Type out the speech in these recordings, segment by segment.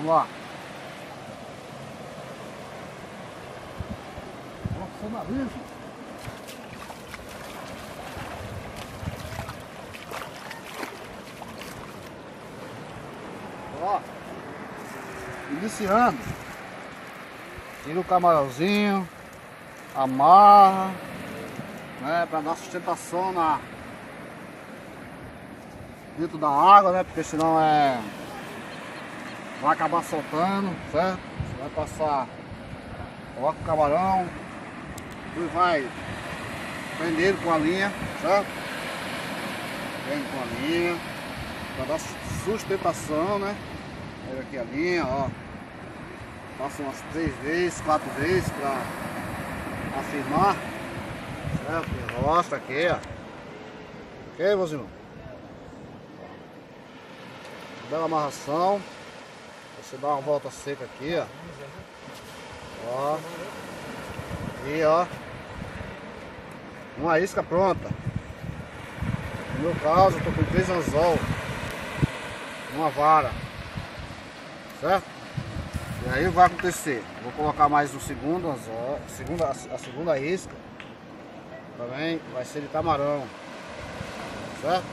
Vamos lá. Nossa, nariz. Ó, iniciando. Tira o camarãozinho, amarra, né, para dar sustentação dentro da água, né, porque senão vai acabar soltando, certo? Você vai passar, coloca o camarão e vai prender com a linha, certo? Prende com a linha para dar sustentação, né? Pega aqui a linha, ó. Passa umas 3 vezes, 4 vezes para afirmar, certo? Enrosca aqui, ó. Ok, meus irmãos? Bela amarração. Você dá uma volta seca aqui, ó. Ó. E ó. Uma isca pronta. No meu caso, eu tô com 3 anzol. Uma vara. Certo? E aí vai acontecer. Vou colocar mais o segundo anzol. A segunda isca. Também vai ser de camarão. Certo?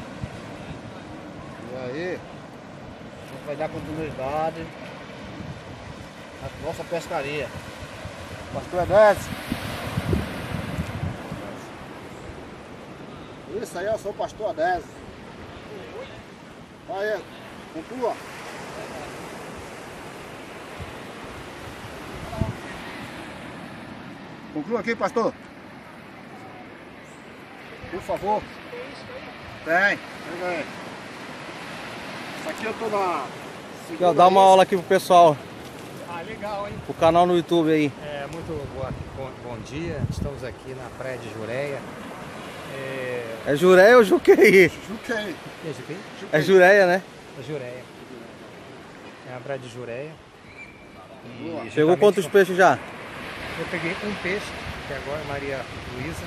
E aí a gente vai dar continuidade à nossa pescaria. Pastor Edésio. Isso aí, eu sou o pastor Edésio. Olha aí, conclua. Conclua aqui, pastor. Por favor. Tem. Pega aí. Isso aqui eu tô na... Aqui, ó, dá uma aula aqui pro pessoal. Ah, legal, hein? O canal no YouTube aí. É, muito bom dia. Estamos aqui na praia de Jureia. É Jureia ou Juqueí? Juquei. É Juqueí? É Jureia, né? É Jureia. É a praia de Jureia. E Chegou quantos peixes já? Eu peguei um peixe, que agora é Maria Luísa.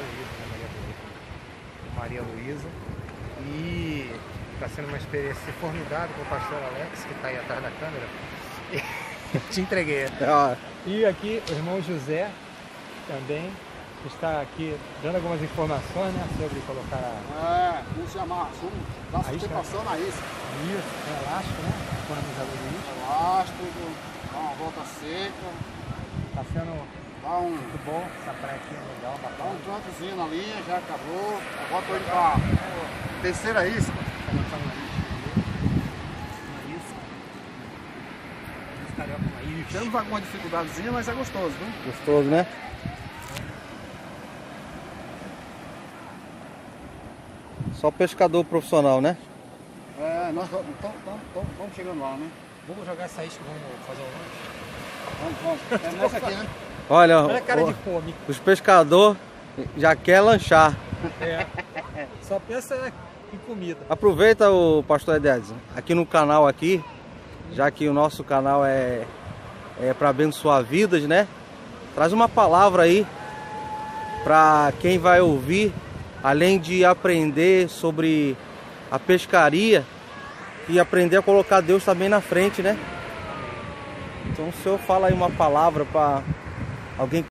Maria Luísa. E está sendo uma experiência formidável com o pastor Alex, que está aí atrás da câmera. Te entreguei. E aqui o irmão José também está aqui dando algumas informações, né, sobre colocar Como se amarra, dá sustentação na isca. Isso, é elástico, né? Economizador de lixo. Elástico, dá uma volta seca. Está sendo Dá um muito bom essa praia aqui, é legal, Dá bacana. um troncozinho na linha, já acabou. Agora tô indo pra terceira isca. Tá lançando um lixo. Carioca, uma isca. Temos alguma dificuldadezinha, mas é gostoso, viu? Gostoso, né? Só pescador profissional, né? É, nós estamos chegando lá, né? Vamos jogar essa isca, vamos fazer um lanche. Vamos. É nessa aqui, né? Olha, Olha a cara de fome. os pescadores já querem lanchar. É. Só pensa em comida. Aproveita, o pastor Edésio, aqui no canal aqui, já que o nosso canal é para abençoar vidas, né? Traz uma palavra aí para quem vai ouvir, além de aprender sobre a pescaria e aprender a colocar Deus também na frente, né? Então o senhor fala aí uma palavra para alguém